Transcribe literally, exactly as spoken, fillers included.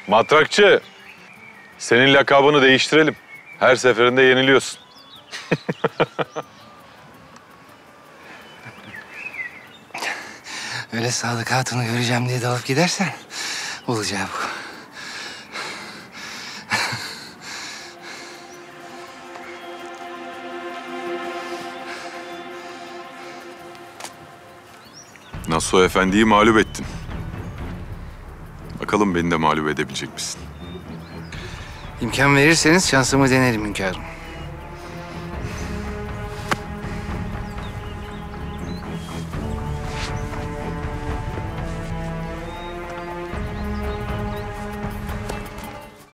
Matrakçı, senin lakabını değiştirelim. Her seferinde yeniliyorsun. Öyle Sadık Hatun'u göreceğim diye dalıp gidersen olacağı bu. Nasuh Efendi'yi mağlup ettin. Bakalım beni de mağlup edebilecek misin? İmkan verirseniz şansımı denerim hünkârım.